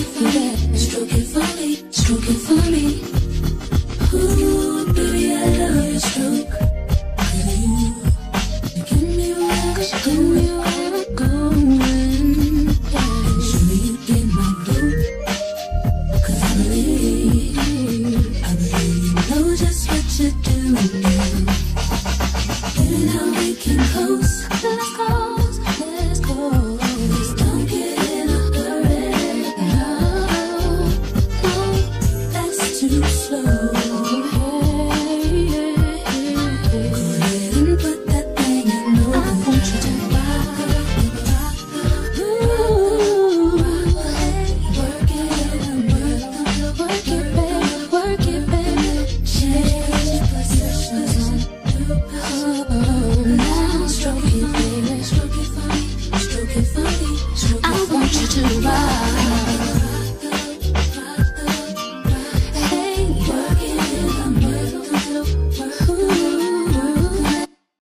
Stroke it for me, stroke it for me. Ooh, baby, I love your stroke. You give me where I'm going. Show me you get my boot. 'Cause I believe you know just what you're doing. Getting out, we can close. Let's go, let's go. Please don't get in a hurry. No, that's too slow. I want you to ride.